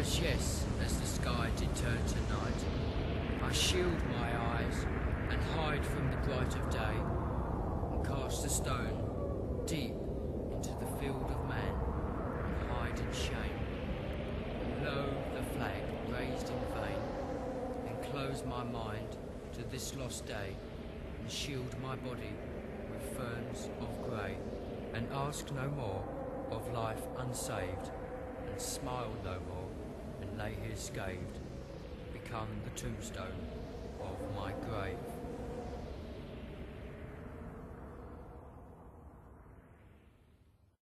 as yes as the sky did turn to night, I shield my eyes and hide from the bright of day, and cast a stone deep into the field of man, and hide in shame. Lo, the flag raised in vain, and close my mind to this lost day, and shield my body with ferns of grey, and ask no more of life unsaved, and smile no more, and lay here scathed, become the tombstone of my grave.